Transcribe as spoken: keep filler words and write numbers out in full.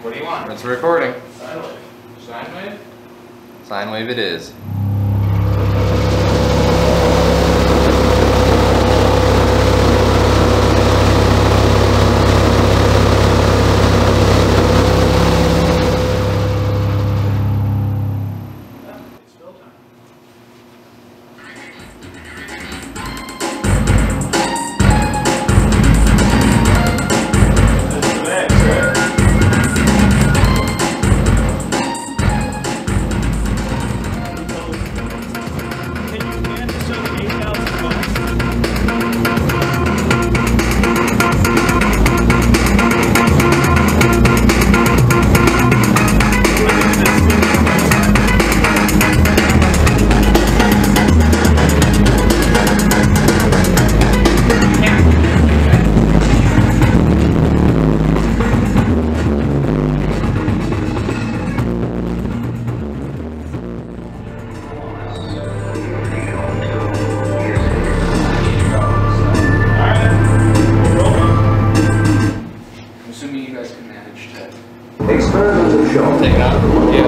What do you want? It's recording. Sine wave. Sine wave? Sine wave it is. Assuming you guys can manage to Experiments have shown take it out. Yeah.